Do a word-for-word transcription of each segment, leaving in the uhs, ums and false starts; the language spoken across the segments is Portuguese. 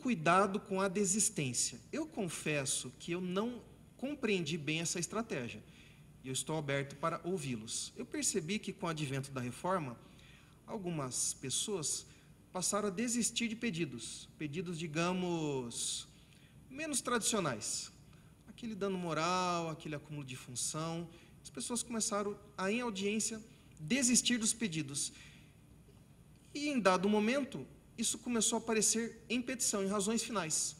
cuidado com a desistência. Eu confesso que eu não compreendi bem essa estratégia. E eu estou aberto para ouvi-los. Eu percebi que, com o advento da reforma, algumas pessoas passaram a desistir de pedidos. Pedidos, digamos, menos tradicionais. Aquele dano moral, aquele acúmulo de função. As pessoas começaram a, em audiência, desistir dos pedidos. E, em dado momento, isso começou a aparecer em petição, em razões finais.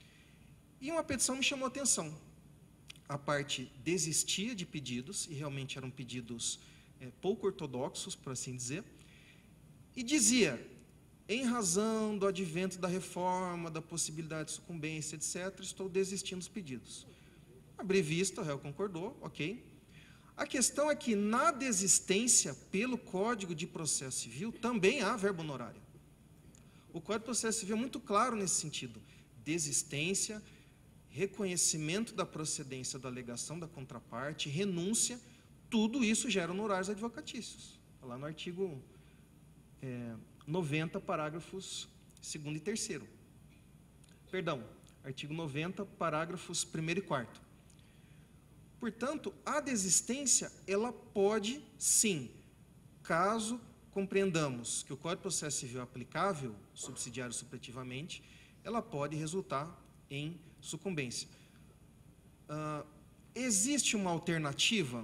E uma petição me chamou a atenção. A parte desistia de pedidos, e realmente eram pedidos é, pouco ortodoxos, por assim dizer, e dizia, em razão do advento da reforma, da possibilidade de sucumbência, etcétera, estou desistindo dos pedidos. Abri vista, o réu concordou, ok. A questão é que, na desistência, pelo Código de Processo Civil, também há verbo honorário. O Código de Processo Civil é muito claro nesse sentido. Desistência, reconhecimento da procedência da alegação da contraparte, renúncia, tudo isso gera honorários advocatícios. Lá no artigo é, noventa, parágrafos segundo e terceiro. Perdão, artigo noventa, parágrafos primeiro e quarto. Portanto, a desistência, ela pode, sim, caso compreendamos que o Código de Processo Civil é aplicável, subsidiário supletivamente, ela pode resultar em sucumbência. Uh, existe uma alternativa?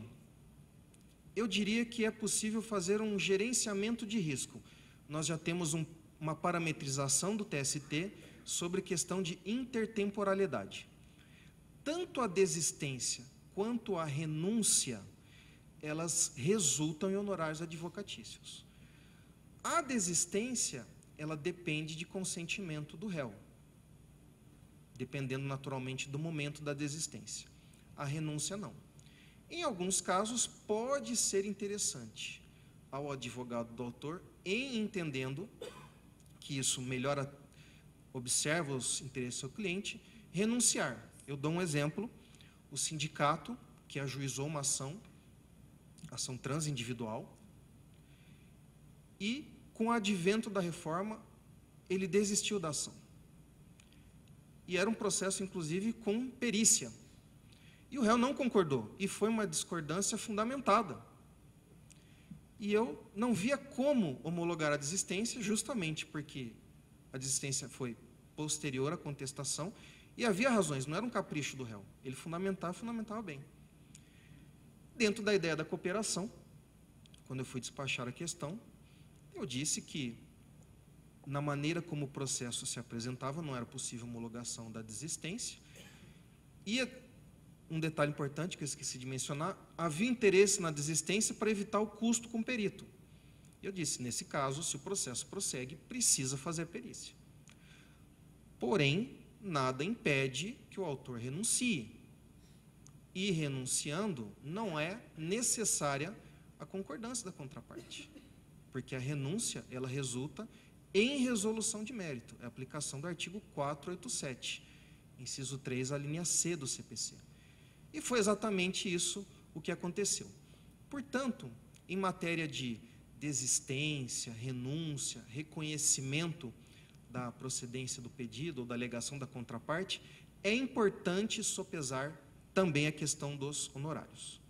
Eu diria que é possível fazer um gerenciamento de risco. Nós já temos um, uma parametrização do T S T sobre questão de intertemporalidade. Tanto a desistência quanto a renúncia, elas resultam em honorários advocatícios. A desistência, ela depende de consentimento do réu, dependendo naturalmente do momento da desistência. A renúncia, não. Em alguns casos, pode ser interessante ao advogado do autor, em entendendo que isso melhora, observa os interesses do cliente, renunciar. Eu dou um exemplo, o sindicato que ajuizou uma ação, ação transindividual, e, com o advento da reforma, ele desistiu da ação. E era um processo, inclusive, com perícia. E o réu não concordou, e foi uma discordância fundamentada. E eu não via como homologar a desistência, justamente porque a desistência foi posterior à contestação, e havia razões, não era um capricho do réu. Ele fundamentava, fundamentava bem. Dentro da ideia da cooperação, quando eu fui despachar a questão, eu disse que, na maneira como o processo se apresentava, não era possível homologação da desistência. E um detalhe importante que eu esqueci de mencionar, havia interesse na desistência para evitar o custo com o perito. Eu disse, nesse caso, se o processo prossegue, precisa fazer a perícia. Porém, nada impede que o autor renuncie. E, renunciando, não é necessária a concordância da contraparte, porque a renúncia, ela resulta em resolução de mérito, é a aplicação do artigo quatrocentos e oitenta e sete, inciso três, a linha C do C P C. E foi exatamente isso o que aconteceu. Portanto, em matéria de desistência, renúncia, reconhecimento da procedência do pedido ou da alegação da contraparte, é importante sopesar também a questão dos honorários.